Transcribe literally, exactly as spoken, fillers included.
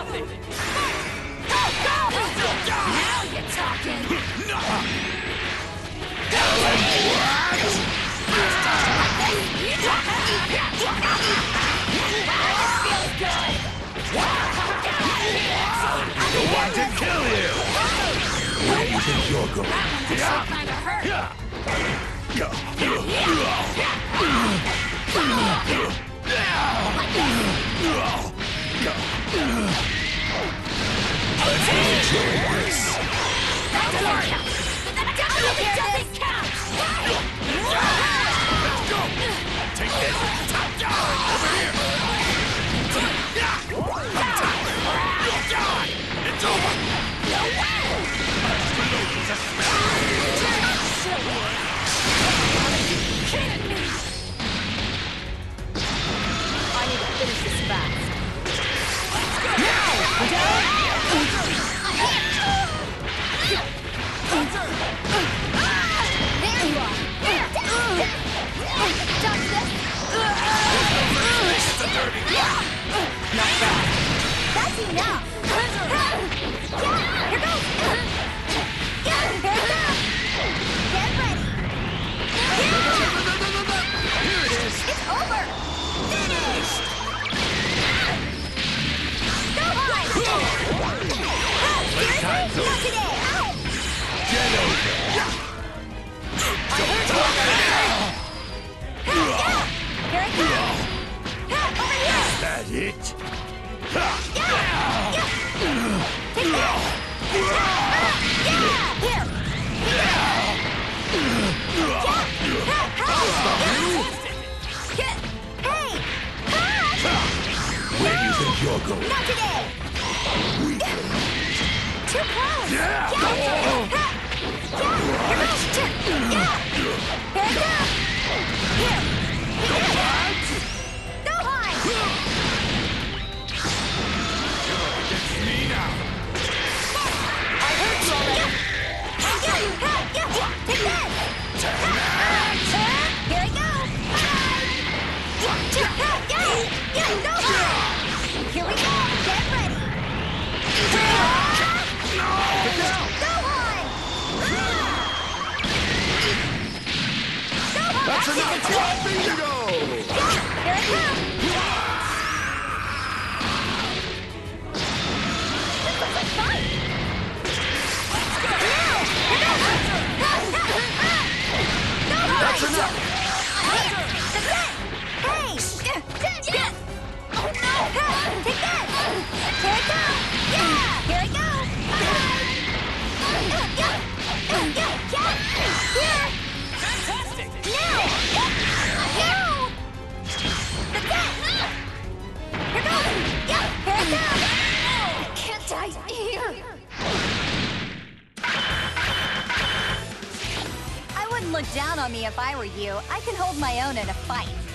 nothing. Go, go! Now you're talking. Feels good. The one to kill you! Where do you think you're going? That one actually kind of hurt. Let's enjoy this. That doesn't count. That doesn't count. Let's go! Take this! Top down! Over here! You'll die! It's over! No way! Kidding me! I need to finish this fast. Let's go! Now! Videl! There you are! There! Dodge this! It's a dirty guy! Not bad! That's enough! Yeah! Here goes! Yeah! Here it goes! Get ready! Yeah! Here it is! It's over! Finished! Go on! Seriously? Not today! Ow! Get over! I heard you! Yeah! Here it goes! Over here! Is that it? Yeah! Yeah! Take that! Yeah! Here! Yeah! Hey! Where do you think you're going? Not today! Too close! Yeah! Yeah! Yeah! Here goes! Yeah! Here it goes! Here! Go back! Go high! It's me now! I heard you already! Yeah! Yeah! Take that! Here it goes! Yeah! Yeah! Go high! Here we go! Get ready! No! Go high! Go high! That's enough! Bingo! Here it comes! This looks like fun! Let's go! Now! Here goes! Go high! That's enough! That's it! Hey! Yeah! Oh no! Take that! Here it goes! Yeah! Here it goes! Yeah! Yeah! Yeah! Here! Fantastic! Now! Now! That's it! Here goes! Yeah! Here it goes! Can't die here! I wouldn't look down on me if I were you. I can hold my own in a fight.